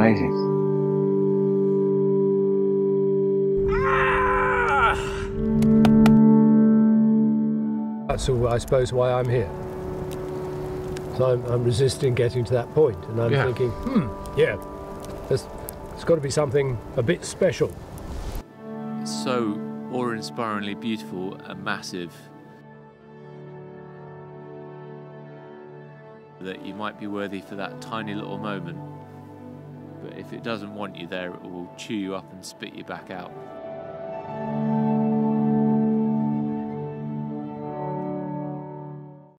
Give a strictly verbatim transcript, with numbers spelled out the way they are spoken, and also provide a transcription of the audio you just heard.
amazing. That's, I suppose, why I'm here. So I'm, I'm resisting getting to that point, and I'm Yeah. thinking, hmm, yeah, there's, there's got to be something a bit special. It's so awe-inspiringly beautiful and massive that you might be worthy for that tiny little moment. But if it doesn't want you there, it will chew you up and spit you back out.